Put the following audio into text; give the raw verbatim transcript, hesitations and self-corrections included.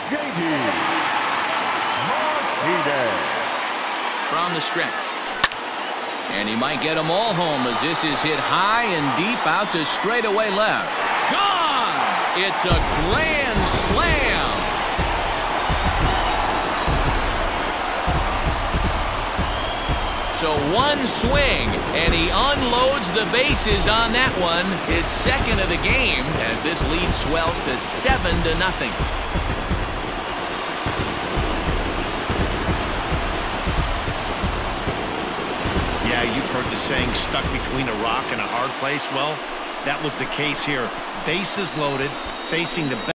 Martinez. From the stretch. And he might get them all home as this is hit high and deep out to straightaway left. Gone! It's a grand slam. So one swing, and he unloads the bases on that one. His second of the game as this lead swells to seven to nothing. Yeah, you've heard the saying, stuck between a rock and a hard place. Well, that was the case here. Bases loaded, facing the